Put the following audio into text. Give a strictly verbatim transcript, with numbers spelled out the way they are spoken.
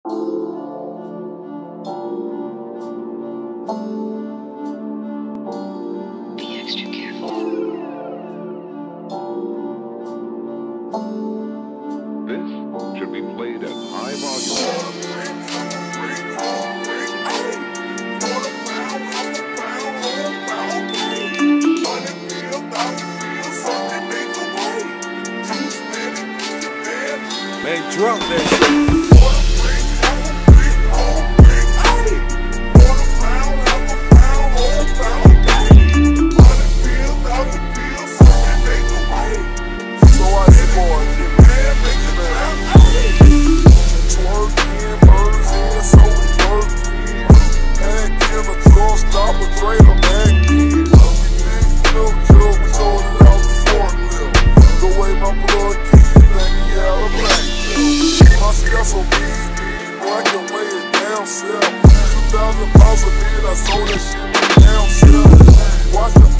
Be extra careful. This should be played at high volume. Man, drop that shit. So big, boy, I can weigh it down, self. two thousand pounds of meat, I sold that shit down, self. Watch the